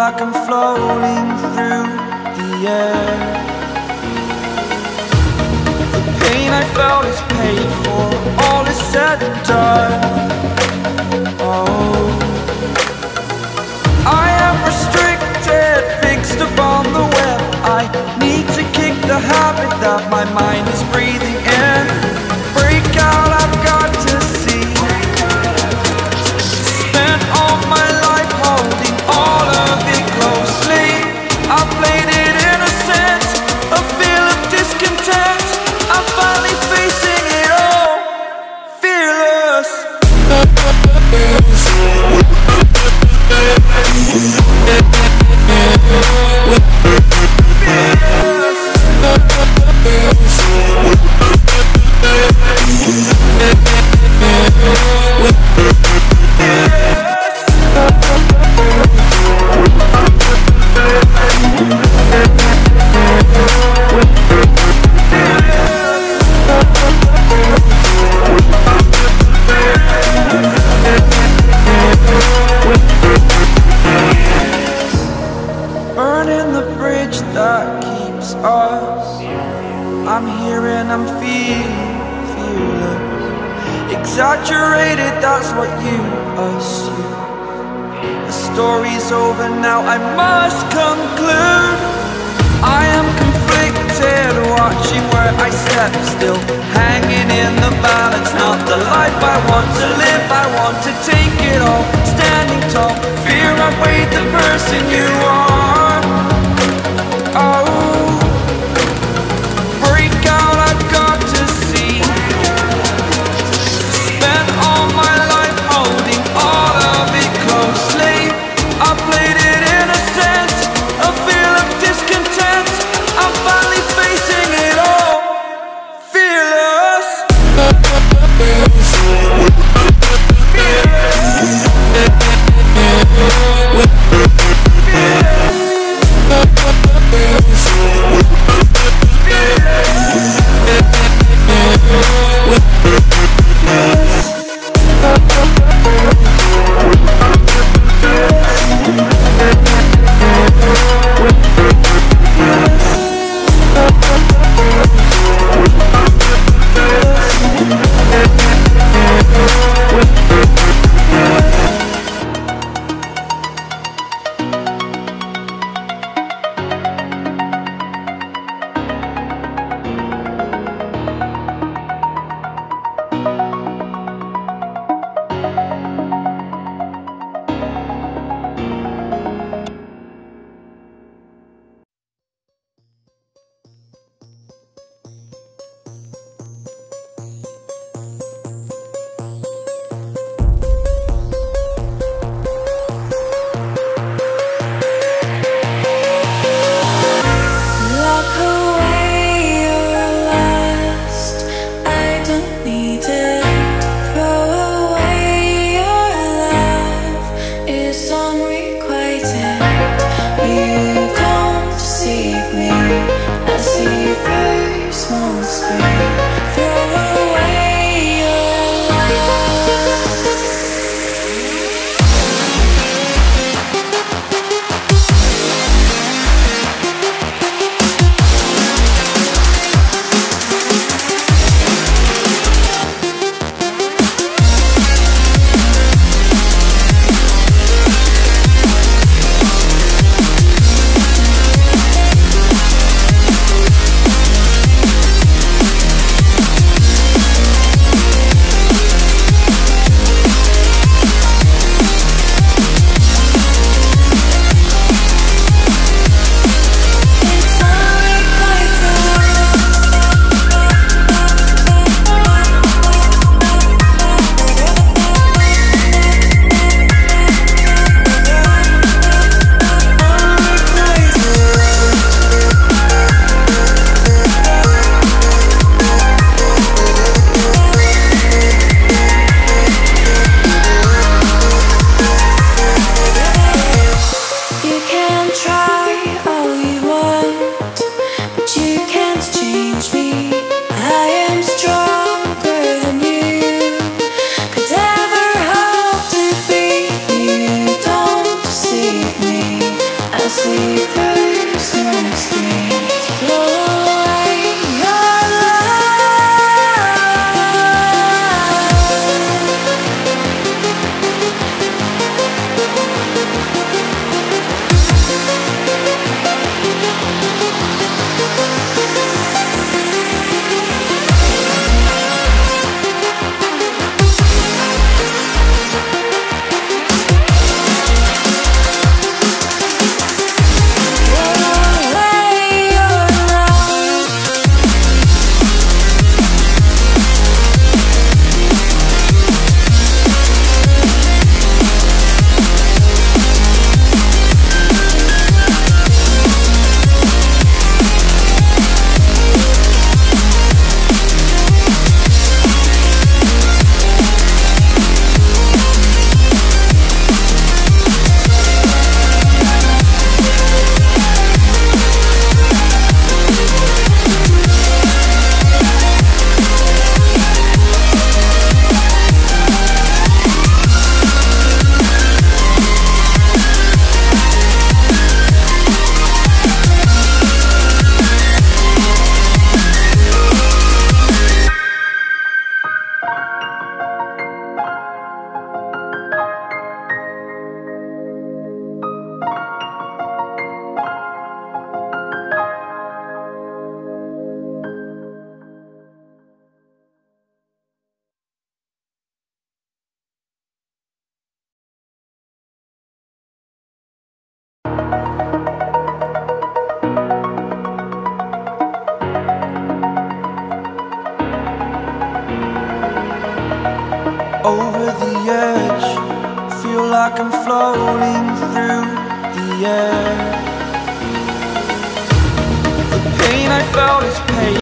like I'm floating through the air. The pain I felt is paid for, all is said and done. Oh, I am restricted, fixed upon the web. I need to kick the habit that my mind is breathing in. Break out, I've got to see. Spent all my life holding all of it closely. I played it innocent, a feel of discontent. I'm finally facing it all, fearless. Burning the bridge that keeps us. I'm here and I'm feeling fearless. Exaggerated, that's what you assume. The story's over now, I must conclude. I am conflicted, watching where I step still, hanging in the balance. Not the life I want to live, I want to take it all. Standing tall, fear I weighed the person you are. Oh, break out, I've got to see. Spent all my life holding all of it closely. I played it innocent, a feel of discontent. over the edge. Feel like I'm floating through the air. The pain I felt is pain.